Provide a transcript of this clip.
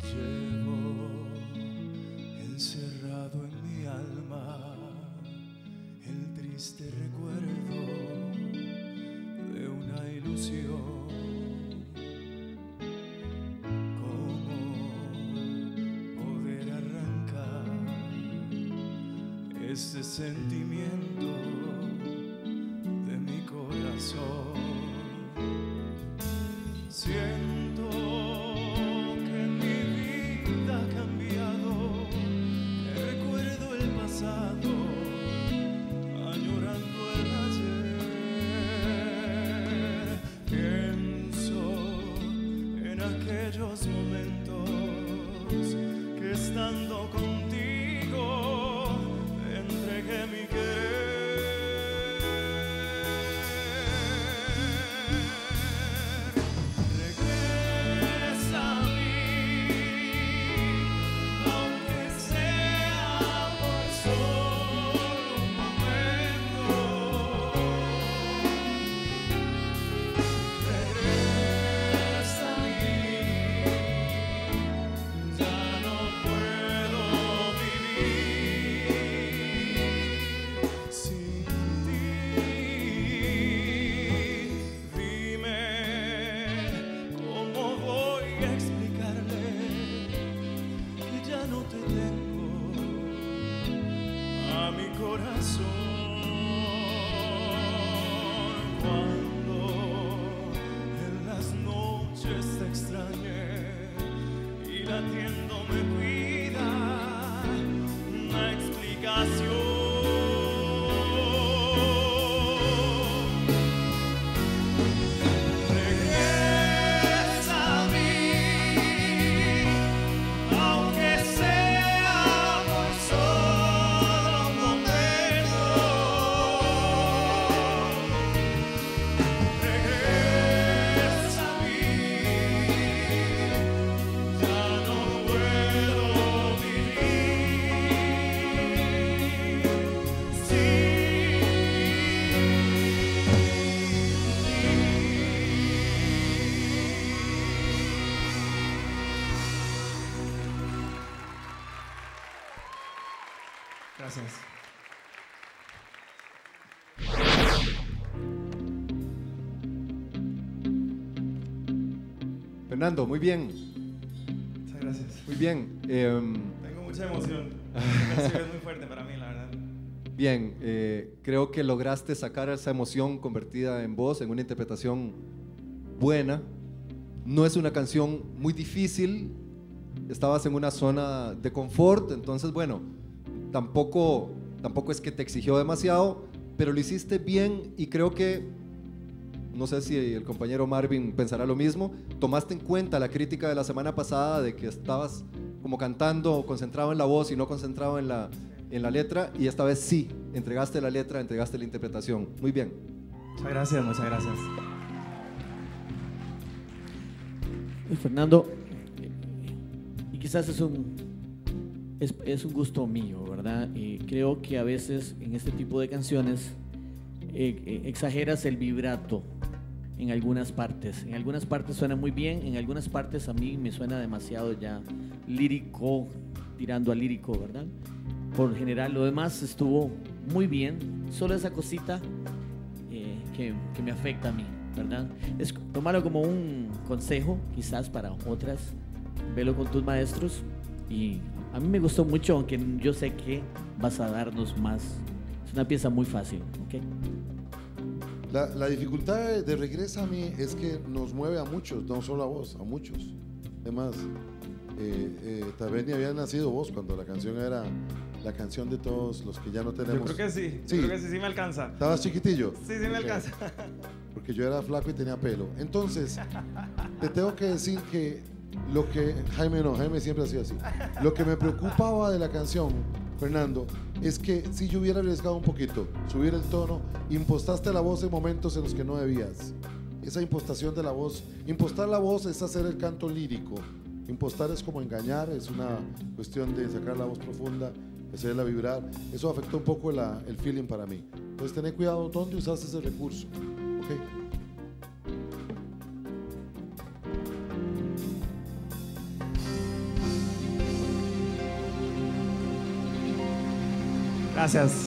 Llevo encerrado en mi alma el triste recuerdo de una ilusión. ¿Cómo poder arrancar ese sentimiento de mi corazón? Siento que mi vida ha cambiado, que recuerdo el pasado, añorando el ayer. Pienso en aquellos momentos que estando contigo entregué mi querer. Gracias. Fernando, muy bien. Muchas gracias. Muy bien. Tengo mucha emoción. La canción es muy fuerte para mí, la verdad. Bien, creo que lograste sacar esa emoción convertida en voz, en una interpretación buena. No es una canción muy difícil. Estabas en una zona de confort, entonces bueno, tampoco es que te exigió demasiado, pero lo hiciste bien y creo que, no sé si el compañero Marvin pensará lo mismo, tomaste en cuenta la crítica de la semana pasada de que estabas como cantando concentrado en la voz y no concentrado en la letra, y esta vez sí, entregaste la letra, entregaste la interpretación. Muy bien. Muchas gracias, muchas gracias. Fernando, y quizás es un gusto mío, ¿verdad? Creo que a veces en este tipo de canciones exageras el vibrato en algunas partes. En algunas partes suena muy bien, en algunas partes a mí me suena demasiado ya lírico, tirando a lírico, ¿verdad? Por general, lo demás estuvo muy bien, solo esa cosita que me afecta a mí, ¿verdad? Es tomarlo como un consejo, quizás para otras, velo con tus maestros, y a mí me gustó mucho, aunque yo sé que vas a darnos más. Es una pieza muy fácil, ¿ok? La dificultad de Regresa a mí es que nos mueve a muchos, no solo a vos, a muchos. Además, tal vez ni había nacido vos cuando la canción era la canción de todos los que ya no tenemos. Yo creo que sí, yo creo que sí me alcanza. ¿Estabas chiquitillo? Sí, sí me alcanza. Porque yo era flaco y tenía pelo. Entonces, te tengo que decir que lo que Jaime siempre hacía así. Lo que me preocupaba de la canción, Fernando, es que si yo hubiera arriesgado un poquito, subir el tono, impostaste la voz en momentos en los que no debías. Esa impostación de la voz, impostar la voz es hacer el canto lírico. Impostar es como engañar, es una cuestión de sacar la voz profunda, hacerla vibrar. Eso afectó un poco el feeling para mí. Entonces, tené cuidado dónde usaste ese recurso. ¿Ok? Gracias.